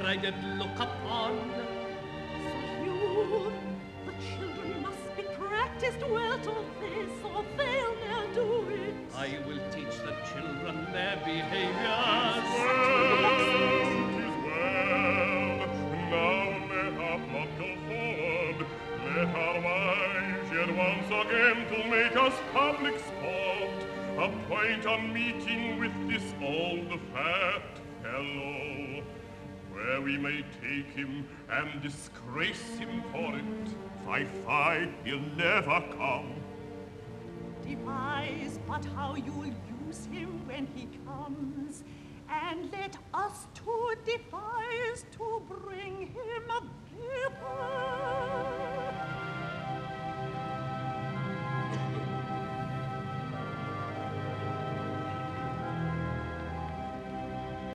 I did look upon. So you, the children must be practiced well to this, or they'll ne'er do it. I will teach the children their behaviors. Now let our plot go forward. Let our wives yet once again to make us public sport. Appoint a meeting with this old fat fellow, where we may take him and disgrace him for it. Fie, he'll never come. Devise but how you'll use him when he comes, and let us two devise